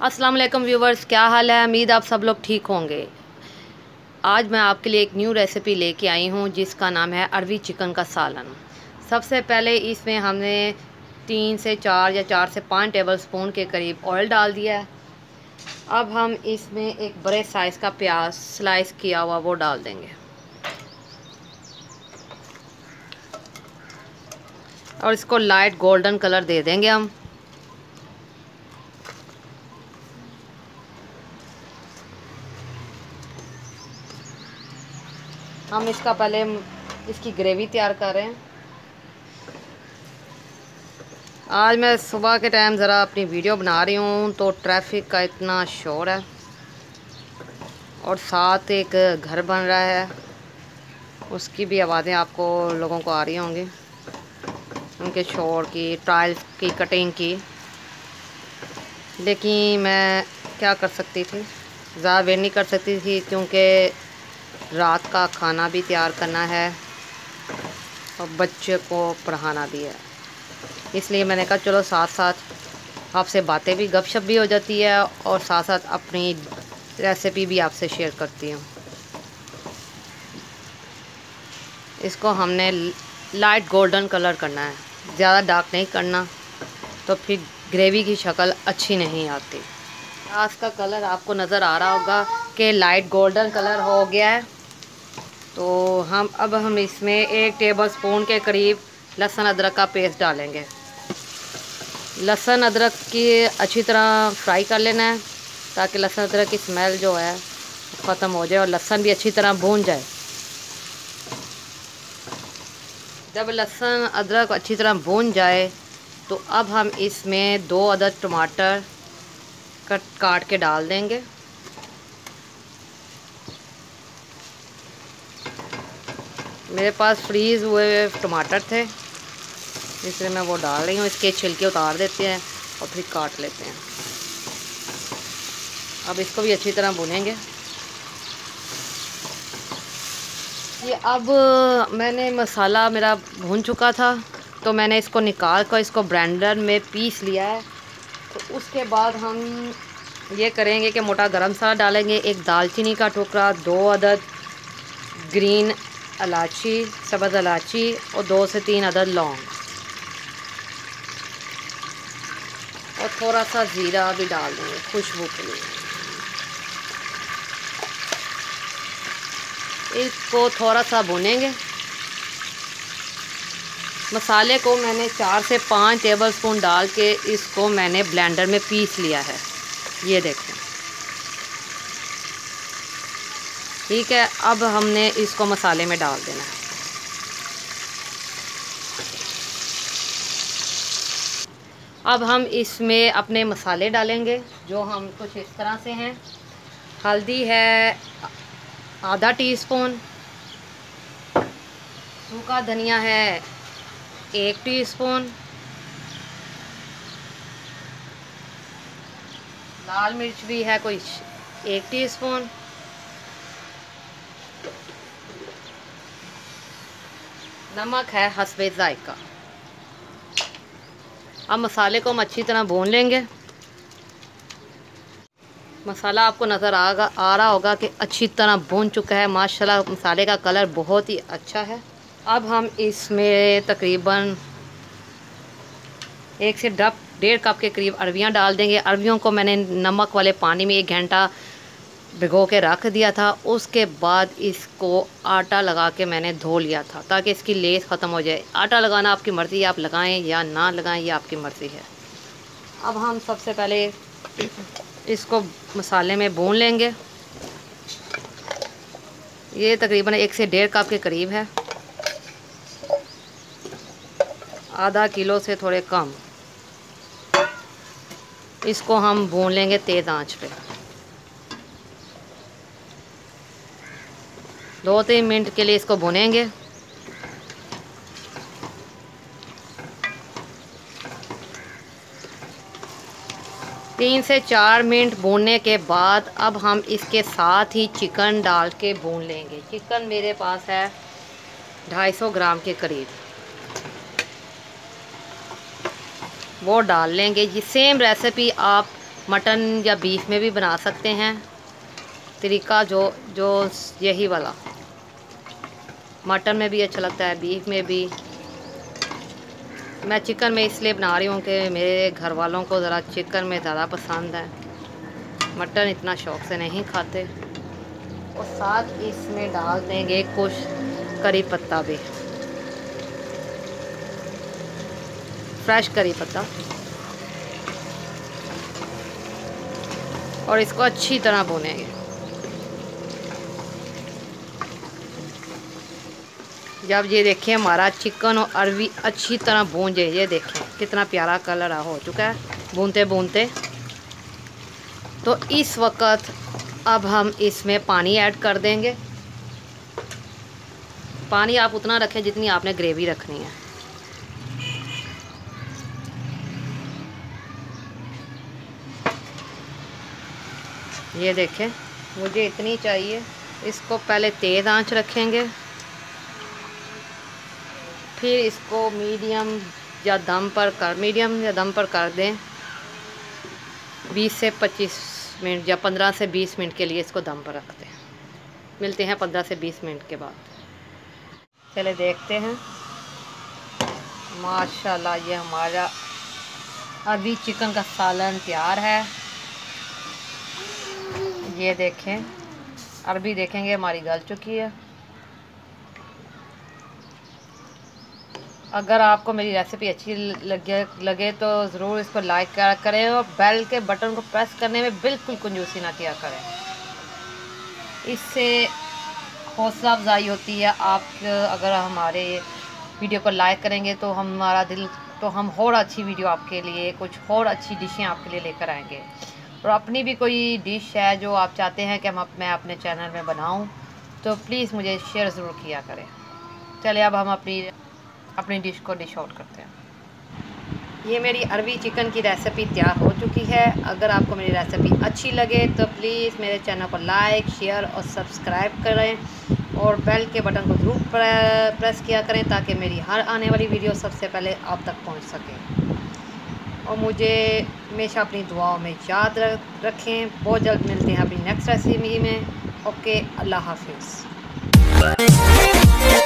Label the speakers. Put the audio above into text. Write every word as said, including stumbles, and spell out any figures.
Speaker 1: अस्सलाम वालेकुम व्यूवर्स, क्या हाल है। उम्मीद आप सब लोग ठीक होंगे। आज मैं आपके लिए एक न्यू रेसिपी लेके आई हूँ जिसका नाम है अरवी चिकन का सालन। सबसे पहले इसमें हमने तीन से चार या चार से पाँच टेबल स्पून के करीब ऑयल डाल दिया है। अब हम इसमें एक बड़े साइज़ का प्याज स्लाइस किया हुआ वो डाल देंगे और इसको लाइट गोल्डन कलर दे देंगे हम। हम इसका पहले इसकी ग्रेवी तैयार कर रहे हैं। आज मैं सुबह के टाइम ज़रा अपनी वीडियो बना रही हूँ तो ट्रैफिक का इतना शोर है और साथ एक घर बन रहा है, उसकी भी आवाज़ें आपको लोगों को आ रही होंगी, उनके शोर की, टाइल्स की कटिंग की। लेकिन मैं क्या कर सकती थी, ज़्यादा वेट नहीं कर सकती थी क्योंकि रात का खाना भी तैयार करना है और बच्चे को पढ़ाना भी है। इसलिए मैंने कहा चलो साथ साथ आपसे बातें भी, गपशप भी हो जाती है और साथ साथ अपनी रेसिपी भी आपसे शेयर करती हूँ। इसको हमने लाइट गोल्डन कलर करना है, ज़्यादा डार्क नहीं करना, तो फिर ग्रेवी की शक्ल अच्छी नहीं आती। प्याज का कलर आपको नज़र आ रहा होगा कि लाइट गोल्डन कलर हो गया है। तो हम अब हम इसमें एक टेबल स्पून के करीब लहसुन अदरक का पेस्ट डालेंगे। लहसुन अदरक की अच्छी तरह फ्राई कर लेना है ताकि लहसुन अदरक की स्मेल जो है ख़त्म हो जाए और लहसुन भी अच्छी तरह भून जाए। जब लहसुन अदरक अच्छी तरह भून जाए तो अब हम इसमें दो अदद टमाटर कट काट के डाल देंगे। मेरे पास फ्रीज़ हुए टमाटर थे इसलिए मैं वो डाल रही हूँ। इसके छिलके उतार देते हैं और फिर काट लेते हैं। अब इसको भी अच्छी तरह भुनेंगे। ये अब मैंने मसाला मेरा भून चुका था तो मैंने इसको निकाल कर इसको ब्लेंडर में पीस लिया है। तो उसके बाद हम ये करेंगे कि मोटा गरम मसाला डालेंगे, एक दालचीनी का टुकड़ा, दो अदद ग्रीन इलायची, सब्ज़ इलायची और दो से तीन अदद लौंग और थोड़ा सा ज़ीरा भी डाल देंगे खुशबू के लिए। इसको थोड़ा सा भुनेंगे। मसाले को मैंने चार से पाँच टेबल स्पून डाल के इसको मैंने ब्लेंडर में पीस लिया है, ये देखें। ठीक है, अब हमने इसको मसाले में डाल देना है। अब हम इसमें अपने मसाले डालेंगे जो हम कुछ इस तरह से हैं। हल्दी है आधा टीस्पून, सूखा धनिया है एक टीस्पून, लाल मिर्च भी है कोई एक टीस्पून, नमक है हस्बे जायका। अब मसाले को हम अच्छी तरह भून लेंगे। मसाला आपको नज़र आगा आ रहा होगा कि अच्छी तरह भून चुका है। माशाल्लाह मसाले का कलर बहुत ही अच्छा है। अब हम इसमें तकरीबन एक से डब डेढ़ कप के करीब अरवियाँ डाल देंगे। अरवियों को मैंने नमक वाले पानी में एक घंटा भिगो के रख दिया था। उसके बाद इसको आटा लगा के मैंने धो लिया था ताकि इसकी लेस ख़त्म हो जाए। आटा लगाना आपकी मर्ज़ी है, आप लगाएं या ना लगाएं, ये आपकी मर्ज़ी है। अब हम सबसे पहले इसको मसाले में भून लेंगे। ये तकरीबन एक से डेढ़ कप के करीब है, आधा किलो से थोड़े कम। इसको हम भून लेंगे तेज़ आंच पे। दो तीन मिनट के लिए इसको भुनेंगे। तीन से चार मिनट भूनने के बाद अब हम इसके साथ ही चिकन डाल के भून लेंगे। चिकन मेरे पास है ढाई सौ ग्राम के करीब, वो डाल लेंगे। ये सेम रेसिपी आप मटन या बीफ में भी बना सकते हैं। तरीका जो जो यही वाला, मटन में भी अच्छा लगता है, बीफ में भी। मैं चिकन में इसलिए बना रही हूँ कि मेरे घर वालों को ज़रा चिकन में ज़्यादा पसंद है, मटन इतना शौक़ से नहीं खाते। और साथ इसमें डाल देंगे कुछ करी पत्ता भी, फ्रेश करी पत्ता, और इसको अच्छी तरह भूनेंगे। जब ये देखें हमारा चिकन और अरवी अच्छी तरह भून जाए, ये देखें कितना प्यारा कलर हो चुका है भूनते भूनते। तो इस वक्त अब हम इसमें पानी ऐड कर देंगे। पानी आप उतना रखें जितनी आपने ग्रेवी रखनी है। ये देखें मुझे इतनी चाहिए। इसको पहले तेज़ आंच रखेंगे, फिर इसको मीडियम या दम पर कर मीडियम या दम पर कर दें। बीस से पच्चीस मिनट या पंद्रह से बीस मिनट के लिए इसको दम पर रखते हैं। मिलते हैं पंद्रह से बीस मिनट के बाद। चले देखते हैं। माशाल्लाह ये हमारा अरवी चिकन का सालन तैयार है। ये देखें अरवी देखेंगे हमारी गल चुकी है। अगर आपको मेरी रेसिपी अच्छी लगे लगे तो ज़रूर इसको लाइक करें और बेल के बटन को प्रेस करने में बिल्कुल कंजूसी ना किया करें। इससे हौसला अफजाई होती है। आप अगर हमारे वीडियो को लाइक करेंगे तो हमारा दिल तो हम और अच्छी वीडियो आपके लिए, कुछ और अच्छी डिशें आपके लिए लेकर आएंगे। और अपनी भी कोई डिश है जो आप चाहते हैं कि हम मैं अपने चैनल में बनाऊं तो प्लीज़ मुझे शेयर ज़रूर किया करें। चलिए अब हम अपनी अपनी डिश को डिश आउट करते हैं। ये मेरी अरवी चिकन की रेसिपी तैयार हो चुकी है। अगर आपको मेरी रेसिपी अच्छी लगे तो प्लीज़ मेरे चैनल को लाइक, शेयर और सब्सक्राइब करें और बेल के बटन को ज़रूर प्रेस किया करें ताकि मेरी हर आने वाली वीडियो सबसे पहले आप तक पहुंच सके। और मुझे हमेशा अपनी दुआओं में याद रखें। बहुत जल्द मिलते हैं अपनी नेक्स्ट रेसिपी में। ओके, अल्लाह हाफिज़।